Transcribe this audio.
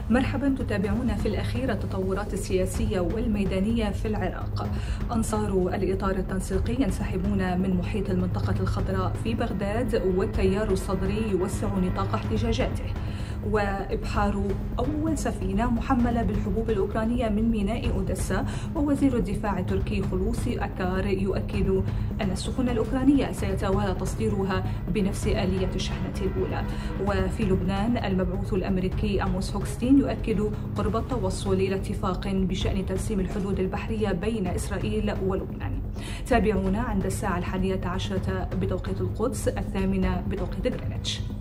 مرحبا، تتابعون في الأخير التطورات السياسية والميدانية في العراق. أنصار الإطار التنسيقي ينسحبون من محيط المنطقة الخضراء في بغداد، والتيار الصدري يوسع نطاق احتجاجاته. وإبحار أول سفينة محملة بالحبوب الأوكرانية من ميناء أوديسا، ووزير الدفاع التركي خلوصي أكار يؤكد أن السفن الأوكرانية سيتوالى تصديرها بنفس آلية الشحنة الأولى. وفي لبنان المبعوث الأمريكي أموس هوكستين يؤكد قرب التوصل إلى اتفاق بشأن ترسيم الحدود البحرية بين إسرائيل ولبنان. تابعونا عند الساعة 11 بتوقيت القدس، 8 بتوقيت غرينتش.